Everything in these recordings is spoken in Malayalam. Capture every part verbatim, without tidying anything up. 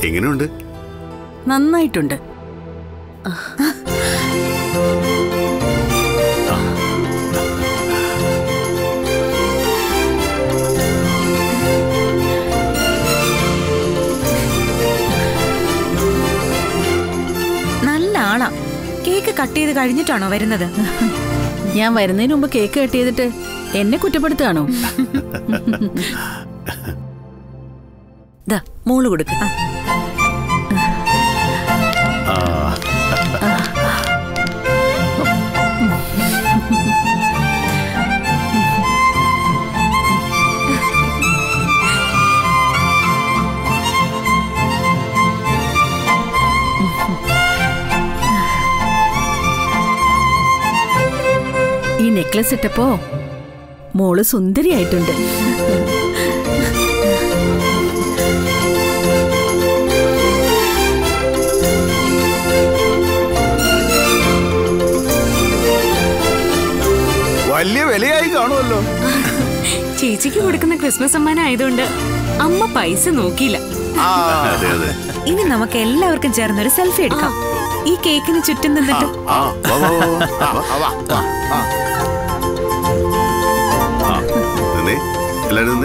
എങ്ങനെയുണ്ട്? നന്നായിട്ടുണ്ട്. നല്ല ആളാ. കേക്ക് കട്ട് ചെയ്ത് കഴിഞ്ഞിട്ടാണോ വരുന്നത്? ഞാൻ വരുന്നതിന് മുമ്പ് കേക്ക് കട്ട് ചെയ്തിട്ട് എന്നെ കുറ്റപ്പെടുത്തുകയാണോ? ദാ മോള് കൊടുക്ക. ഈ നെക്ലസ് ഇട്ടപ്പോ മോള് സുന്ദരിയായിട്ടുണ്ട്. വലിയ വിലയായി കാണുമല്ലോ. ചേച്ചിക്ക് കൊടുക്കുന്ന ക്രിസ്മസ് സമ്മാനം ആയതുകൊണ്ട് അമ്മ പൈസ നോക്കിയില്ല. ഇനി നമുക്ക് എല്ലാവർക്കും ചേർന്നൊരു സെൽഫി എടുക്കാം. ഈ കേക്കിന് ചുറ്റും നിന്നിട്ട്. എല്ലാരും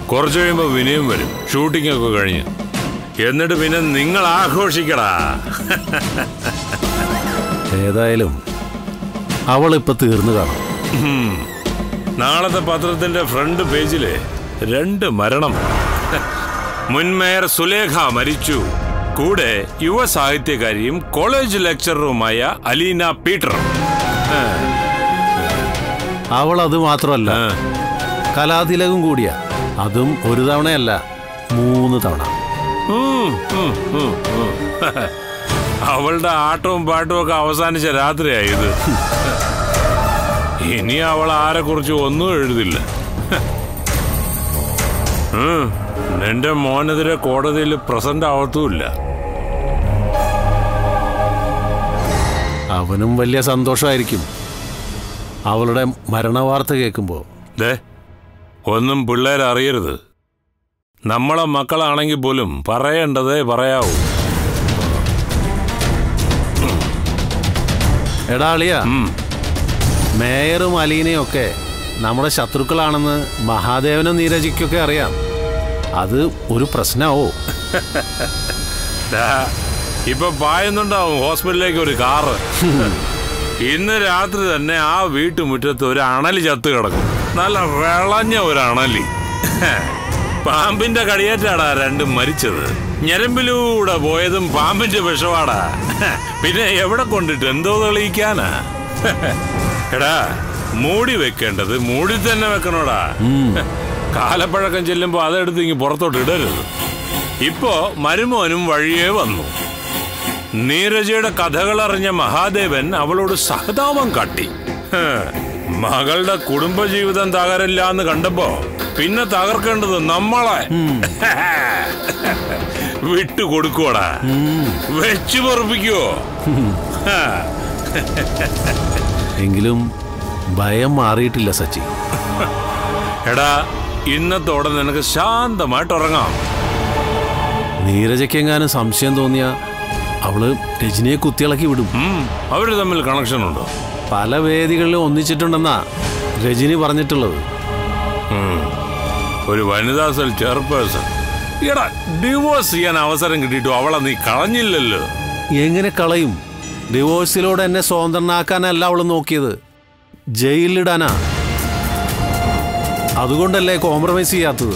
കുറച്ചു കഴിയുമ്പോ വിനയം വരും, ഷൂട്ടിംഗ് ഒക്കെ കഴിഞ്ഞ്. എന്നിട്ട് പിന്നെ നിങ്ങൾ ആഘോഷിക്കടാ. ഏതായാലും അവളിപ്പോ തീർന്നു കാണും. നാളത്തെ പത്രത്തിന്റെ ഫ്രണ്ട് പേജില് രണ്ട് മരണം. മുൻ മേയർ സുലേഖ മരിച്ചു. കൂടെ യുവ സാഹിത്യകാരിയും കോളേജ് ലെക്ചററുമായ അലീന പീറ്റർ. അവൾ അത് മാത്രമല്ല, കലാതിലകം കൂടിയാ. അതും ഒരു തവണയല്ല, മൂന്ന് തവണ. അവളുടെ ആട്ടവും പാട്ടും ഒക്കെ അവസാനിച്ച രാത്രിയായത്. ഇനി അവൾ ആരെ കുറിച്ച് ഒന്നും എഴുതില്ല. നിന്റെ മോനെതിരെ കോടതിയിൽ പ്രസന്റ് ആവത്തുമില്ല. അവനും വലിയ സന്തോഷമായിരിക്കും അവളുടെ മരണവാർത്ത കേൾക്കുമ്പോ. ദേ, ഒന്നും പിള്ളേർ അറിയരുത്. നമ്മളെ മക്കളാണെങ്കിൽ പോലും പറയേണ്ടതേ പറയാവൂ. എടാ അളിയ, മേയറും അലീനയും ഒക്കെ നമ്മുടെ ശത്രുക്കളാണെന്ന് മഹാദേവനും നീരജിക്കൊക്കെ അറിയാം. അത് ഒരു പ്രശ്നമാവോ? ഇപ്പൊ പായുന്നുണ്ടാവും ഹോസ്പിറ്റലിലേക്ക് ഒരു കാറ്. ഇന്ന് രാത്രി തന്നെ ആ വീട്ടുമുറ്റത്ത് ഒരു അണലി ചത്ത് കിടക്കും. നല്ല വിളഞ്ഞ ഒരു അണലി. പാമ്പിന്റെ കടിയേറ്റാടാ രണ്ടും മരിച്ചത്. ഞരമ്പിലൂടെ പോയതും പാമ്പിന്റെ വിഷവാടാ. പിന്നെ എവിടെ കൊണ്ടിട്ട് എന്തോ തെളിയിക്കാനാ? എടാ, മൂടി വെക്കേണ്ടത് മൂടി തന്നെ വെക്കണോടാ. കാലപ്പഴക്കം ചെല്ലുമ്പോ അതെടുത്ത് ഇങ്ങ് പുറത്തോട്ട് ഇടരുത്. ഇപ്പോ മരുമോനും വഴിയേ വന്നു. നീരജയുടെ കഥകളറിഞ്ഞ മഹാദേവൻ അവളോട് സഹതാപം കാട്ടി. മകളുടെ കുടുംബജീവിതം തകരില്ല എന്ന് കണ്ടപ്പോ പിന്നെ തകർക്കേണ്ടത് നമ്മളെ. വിട്ടുകൊടുക്കോടാ, വെച്ചു പൊറപ്പിക്കുവോ? എങ്കിലും ഭയം മാറിയിട്ടില്ല സച്ചി. എടാ, ഇന്നത്തോടെ നിനക്ക് ശാന്തമായിട്ട് ഉറങ്ങാം. നീരജയ്ക്കെങ്ങാനും സംശയം തോന്നിയ അവള് രജനിയെ കുത്തിയിളക്കി വിടും. അവര് തമ്മിൽ കണക്ഷൻ ഉണ്ടോ? പല വേദികളിലും ഒന്നിച്ചിട്ടുണ്ടെന്നാ രജനി പറഞ്ഞിട്ടുള്ളത്. ഒരു വനിതാ സെൽ ചെയർപേഴ്സൺ. എടാ, ഡിവോഴ്സ് ചെയ്യാൻ അവസരം കിട്ടിയിട്ടു അവളെ നീ കളഞ്ഞില്ലല്ലോ. എങ്ങനെ കളയും? ഡിവോഴ്സിലൂടെ എന്നെ സ്വതന്ത്രനാക്കാനല്ല അവള് നോക്കിയത്, ജയിലിലിടാനാ. അതുകൊണ്ടല്ലേ കോംപ്രമൈസ് ചെയ്യാത്തത്.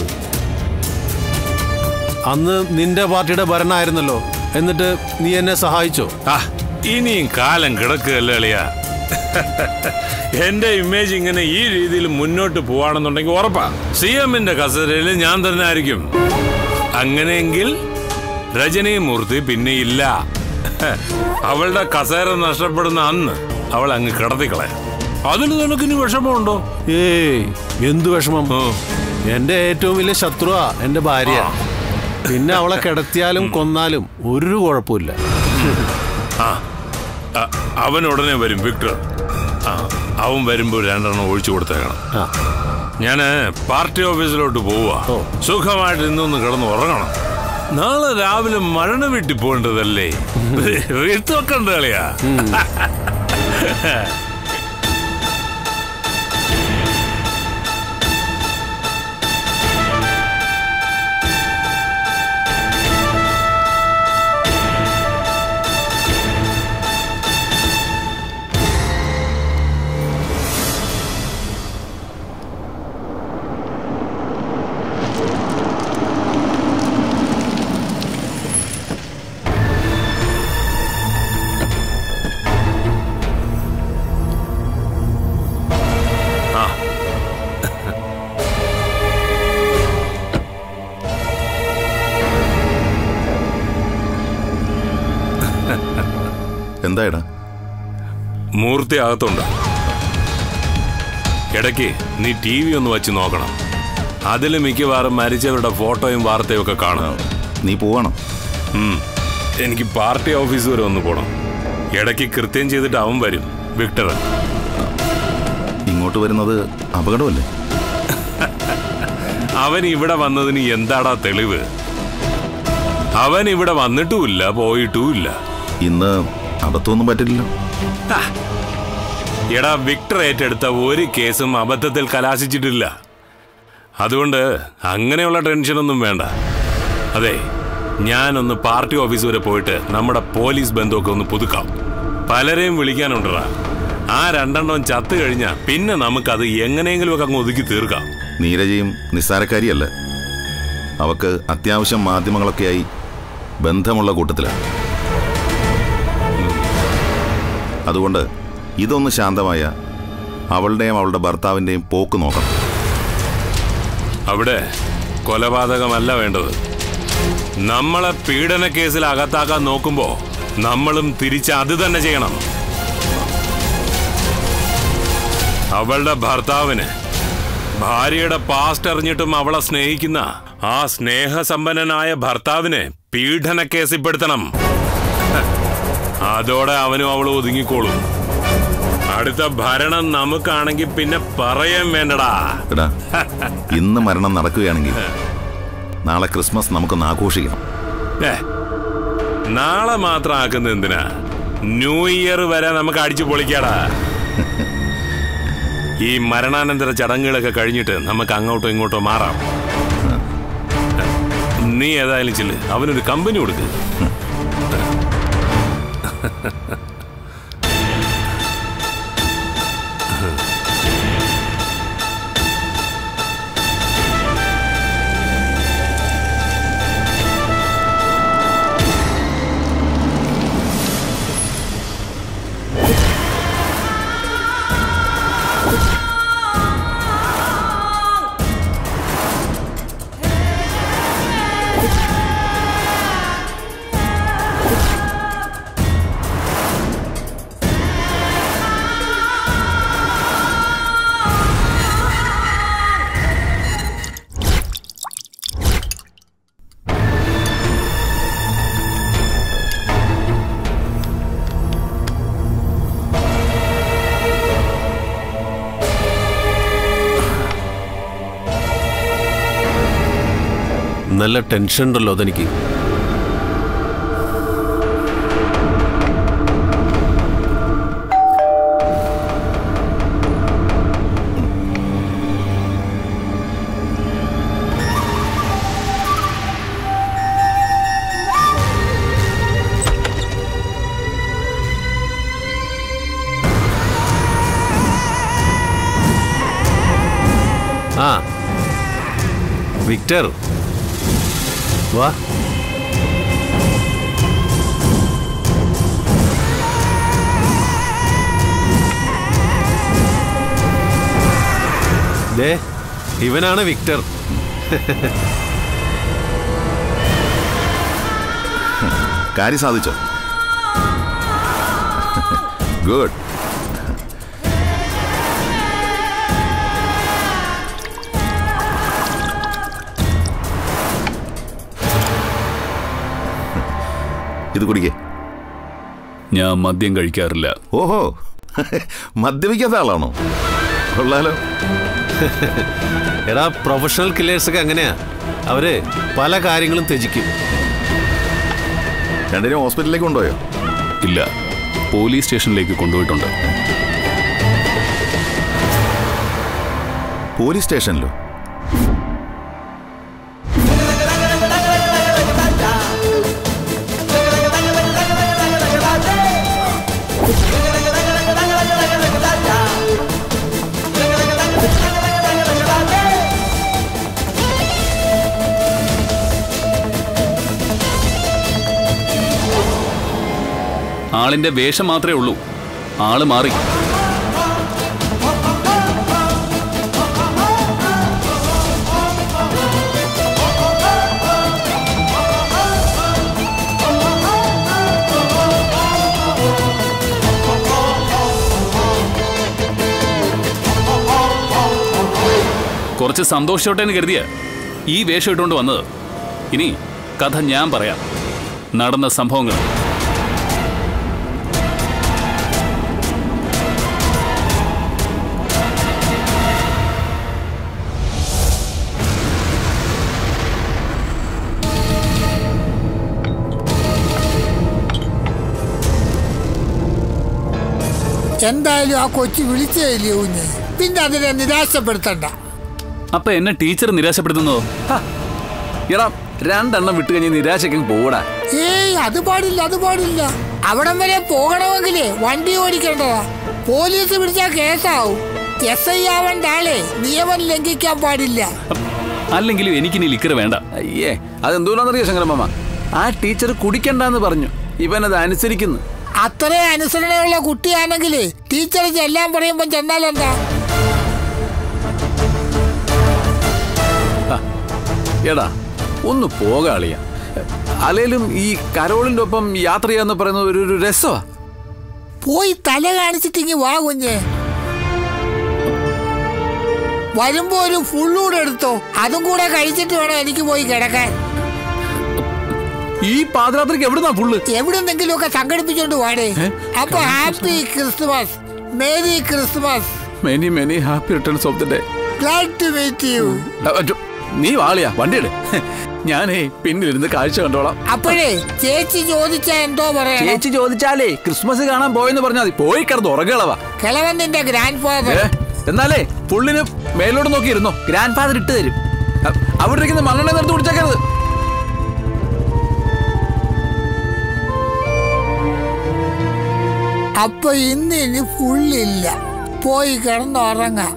അന്ന് നിന്റെ പാർട്ടിയുടെ ഭരണമായിരുന്നല്ലോ, എന്നിട്ട് നീ എന്നെ സഹായിച്ചോ? ആ, ഇനിയും കാലം കിടക്കുകയല്ലേ അളിയാ. എന്റെ ഇമേജ് ഇങ്ങനെ ഈ രീതിയിൽ മുന്നോട്ട് പോവാണെന്നുണ്ടെങ്കിൽ ഉറപ്പാ സി എമ്മിന്റെ കസേരയിൽ ഞാൻ തന്നെ ആയിരിക്കും. അങ്ങനെയെങ്കിൽ രജനീമൂർത്തി പിന്നെ ഇല്ല. അവളുടെ കസേര നഷ്ടപ്പെടുന്ന അന്ന് അവൾ അങ്ങ് കിടത്തിക്കളെ. അതിന് നിനക്കിനി വിഷമമുണ്ടോ? ഏയ്, എന്തു വിഷമം? എന്റെ ഏറ്റവും വലിയ ശത്രുവാ എന്റെ ഭാര്യ. പിന്നെ അവളെ കിടത്തിയാലും കൊന്നാലും ഒരു കുഴപ്പമില്ല. ആ, അവൻ ഉടനെ വരും വിക്ടർ. ആ, അവൻ വരുമ്പോ രണ്ടെണ്ണം ഒഴിച്ചു കൊടുത്തേക്കണം. ഞാന് പാർട്ടി ഓഫീസിലോട്ട് പോവാ. സുഖമായിട്ട് ഇന്നൊന്ന് കിടന്ന് ഉറങ്ങണം. നാളെ രാവിലെ മരണ വീട്ടിൽ പോകേണ്ടതല്ലേ? വെക്കണ്ട കളിയാ. എന്തായടാ? മൂർത്തി അകത്തുണ്ട്. ഇടയ്ക്ക് നീ ടി വി ഒന്ന് വച്ച് നോക്കണം. അതിൽ മിക്കവാറും മരിച്ചവരുടെ ഫോട്ടോയും വാർത്തയും ഒക്കെ കാണാം. നീ പോവാണോ? എനിക്ക് പാർട്ടി ഓഫീസ് വരെ ഒന്ന് പോകണം. ഇടയ്ക്ക് കൃത്യം ചെയ്തിട്ട് അവൻ വരും, വിക്ടർ. ഇങ്ങോട്ട് വരുന്നത് അപകടമല്ലേ? അവൻ ഇവിടെ വന്നതിന് എന്താടാ തെളിവ്? അവൻ ഇവിടെ വന്നിട്ടുമില്ല, പോയിട്ടുമില്ല. ഇന്ന് അബദ്ധമൊന്നും പറ്റില്ലല്ലോ. എടാ, വിക്ടർ ഏറ്റെടുത്ത ഒരു കേസും അബദ്ധത്തിൽ കലാശിച്ചിട്ടില്ല. അതുകൊണ്ട് അങ്ങനെയുള്ള ടെൻഷനൊന്നും വേണ്ട. അതെ, ഞാനൊന്ന് പാർട്ടി ഓഫീസ് വരെ പോയിട്ട് നമ്മുടെ പോലീസ് ബന്ധമൊക്കെ ഒന്ന് പുതുക്കാം. പലരെയും വിളിക്കാനുണ്ടടാ. ആ രണ്ടെണ്ണം ചത്തു കഴിഞ്ഞാൽ പിന്നെ നമുക്കത് എങ്ങനെയെങ്കിലുമൊക്കെ അങ്ങ് ഒതുക്കി തീർക്കാം. നീരജയും നിസ്സാരക്കാരിയല്ല. അവക്ക് അത്യാവശ്യം മാധ്യമങ്ങളൊക്കെയായി ബന്ധമുള്ള കൂട്ടത്തിലാണ്. അതുകൊണ്ട് ഇതൊന്ന് ശാന്തമായ അവളുടെയും അവളുടെ ഭർത്താവിൻ്റെയും പോക്ക് നോക്കണം. അവിടെ കൊലപാതകമല്ല വേണ്ടത്. നമ്മളെ പീഡന കേസിൽ അകത്താക്കാൻ നോക്കുമ്പോ നമ്മളും തിരിച്ച് അത് തന്നെ ചെയ്യണം. അവളുടെ ഭർത്താവിന് ഭാര്യയുടെ പാസ്റ്റ് അറിഞ്ഞിട്ടും അവളെ സ്നേഹിക്കുന്ന ആ സ്നേഹസമ്പന്നനായ ഭർത്താവിനെ പീഡന കേസിൽപ്പെടുത്തണം. അതോടെ അവനും അവളും ഒതുങ്ങിക്കോളും. അടുത്ത ഭരണം നമുക്കാണെങ്കിൽ പിന്നെ പറയാൻ വേണ്ടടാ. എടാ, ഇന്ന് മരണം നടക്കുകയാണെങ്കിൽ നാളെ ക്രിസ്മസ് നമുക്കൊന്ന് ആഘോഷിക്കണം. നാളെ മാത്രം ആക്കുന്നത് എന്തിനാ? ന്യൂ ഇയർ വരെ നമുക്ക് അടിച്ചു പൊളിക്കാടാ. ഈ മരണാനന്തര ചടങ്ങുകളൊക്കെ കഴിഞ്ഞിട്ട് നമുക്ക് അങ്ങോട്ടോ ഇങ്ങോട്ടോ മാറാം. നീ ഏതായാലും ചെല്ല്, അവനൊരു കമ്പനി കൊടുക്ക്. നല്ല ടെൻഷൻ ഉണ്ടല്ലോ അതെനിക്ക്. ആ വിക്ടർ വാ. ദേ, ഇവനാണ് വിക്ടർ. കാര്യം സാധിച്ചോ? ഗുഡ്. ഇത് കുടിക്കേ. ഞാൻ മദ്യം കഴിക്കാറില്ല. ഓഹോ, മദ്യപിക്കാത്ത ആളാണോ? കൊള്ളാലോ. എടാ, പ്രൊഫഷണൽ കില്ലേഴ്സൊക്കെ അങ്ങനെയാ. അവര് പല കാര്യങ്ങളും ത്യജിക്കും. രണ്ടിനും ഹോസ്പിറ്റലിലേക്ക് കൊണ്ടുപോയോ? ഇല്ല, പോലീസ് സ്റ്റേഷനിലേക്ക് കൊണ്ടുപോയിട്ടുണ്ട്. പോലീസ് സ്റ്റേഷനിലോ? ആളിന്റെ വേഷം മാത്രമേ ഉള്ളൂ, ആള് മാറി. കുറച്ച് സന്തോഷിച്ചോട്ടെ എന്ന് കരുതിയ ഈ വേഷം ഇട്ടുകൊണ്ട് വന്നത്. ഇനി കഥ ഞാൻ പറയാം, നടന്ന സംഭവങ്ങൾ. എന്തായാലും ആ കൊച്ചു വിളിച്ചേല്ലേ ഊഞ്ഞ്, പിന്നെ അതിനെ നിരാശപ്പെടുത്തണ്ട. അപ്പൊ എന്നെ ടീച്ചർ നിരാശപ്പെടുത്തുന്നോ? എടാ രണ്ടെണ്ണം വിട്ട് കഴിഞ്ഞ് നിരാശക്കും പോടാ. ഏയ് അത് പാടില്ല, അത് പാടില്ല. അവിടം വരെ പോകണമെങ്കിലേ വണ്ടി ഓടിക്കേണ്ടതാ. പോലീസ് പിടിച്ചാൽ കേസാവും. എസ് ഐ ആവേണ്ട ആളെ നിയമം ലംഘിക്കാൻ പാടില്ല. അല്ലെങ്കിലും എനിക്കിനി ലിക്കർ വേണ്ട. അയ്യേ അതെന്തോന്നാന്നറിയോ ശങ്കരമാമ, ആ ടീച്ചർ കുടിക്കണ്ടെന്ന് പറഞ്ഞു, ഇവനത് അനുസരിക്കുന്നു. അത്രയും അനുസരണയുള്ള കുട്ടിയാണെങ്കില് ടീച്ചർ ചെല്ലാൻ പറയുമ്പോ ചെന്നാലെന്താ? എടാ ഒന്ന് പോകാളിയ. അല്ലേലും ഈ കരോളിന്റെ ഒപ്പം യാത്ര ചെയ്യാന്ന് പറയുന്നത് ഒരു ഒരു രസമാ. പോയി തല കാണിച്ചിട്ടിങ്ങി വാ കുഞ്ഞ്. വരുമ്പോ ഒരു ഫുള്ളൂടെ എടുത്തോ, അതും കൂടെ കഴിച്ചിട്ട് വേണം എനിക്ക് പോയി കിടക്കാൻ. ഈ പാതിരാത്രിക്ക് എവിടുന്നാ ഫുള്ള്? എവിടെന്നെങ്കിലും ഒക്കെ സംഘടിപ്പിച്ചോണ്ട് വാടേ. അപ്പൊ happy Christmas, merry Christmas. Many many happy returns of the day. Glad to meet you. നീ വാളിയാ വണ്ടിയുടെ, ഞാനേ പിന്നിലിരുന്ന് കാഴ്ച കണ്ടോളാം. അപ്പോഴേ ചേച്ചി ചോദിച്ചാ എന്തോ പറയാ? ചേച്ചി ചോദിച്ചാലേ ക്രിസ്മസ് കാണാൻ പോയെന്ന് പറഞ്ഞാൽ മതി. പോയി കിടന്ന് ഉറകളവാ. കിളവൻ നിന്റെ ഗ്രാൻഡ് ഫാദർ. എന്നാലേ പുള്ളിന് മേലോട്ട് നോക്കിയിരുന്നോ, ഗ്രാൻഡ് ഫാദർ ഇട്ട് തരും. അവിടെ ഇരിക്കുന്ന മണ്ണെണ്ണ നിർത്തി കുടിച്ചേക്കരുത്. അപ്പൊ ഇന്ന് ഇനി ഫുള്ളില്ല, പോയി കിടന്നുറങ്ങാം.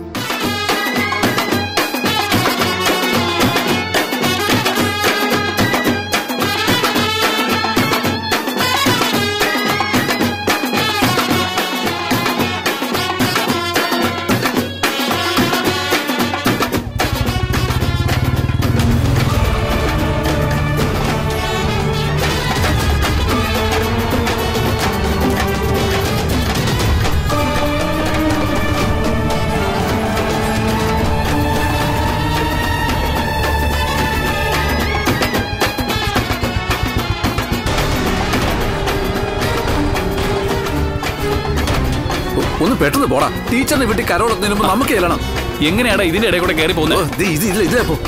ഒന്ന് പെട്ടെന്ന് പോടാ. ടീച്ചറിനെ വിട്ടി കരോളത്തിന് മുമ്പ് നമുക്ക് ചെല്ലണം. എങ്ങനെയാടാ ഇതിന്റെ ഇടയിൽ കൂടെ കയറി പോകുന്നത്? ഇതിലേ പോ,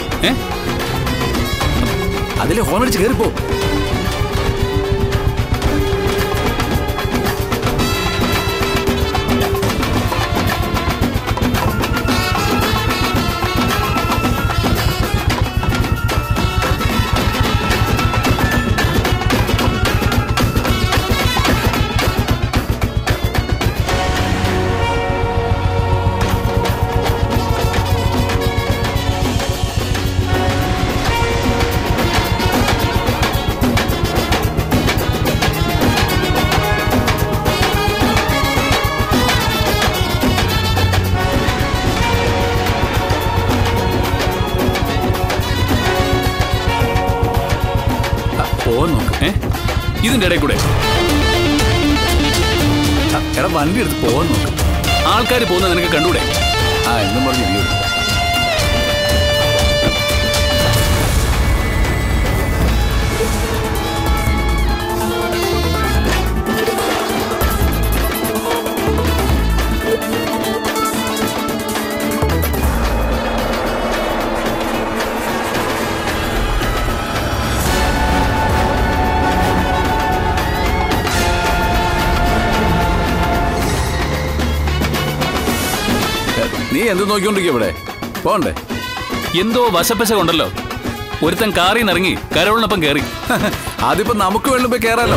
അതിലെ ഹോൺ അടിച്ച് കയറിപ്പോ. ഇതിന്റെ ഇടയിൽ കൂടെ എടാ വണ്ടി എടുത്ത് പോകാൻ നോക്ക്. ആൾക്കാർ പോകുന്നത് നിനക്ക് കണ്ടൂടെ? ആ എന്നും പറഞ്ഞു. നീ എന്ത് നോക്കിക്കൊണ്ടിരിക്കുക ഇവിടെ? പോണ്ടേ? എന്തോ വശപ്പശ കൊണ്ടല്ലോ. ഒരുത്തൻ കാറിൽ നിന്ന് ഇറങ്ങി കരോളിനൊപ്പം കയറി. അതിപ്പോ നമുക്ക് വേണ്ടി പോയി കയറാലോ.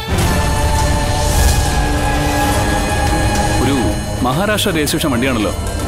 ഒരു മഹാരാഷ്ട്ര രജിസ്ട്രേഷൻ വണ്ടിയാണല്ലോ.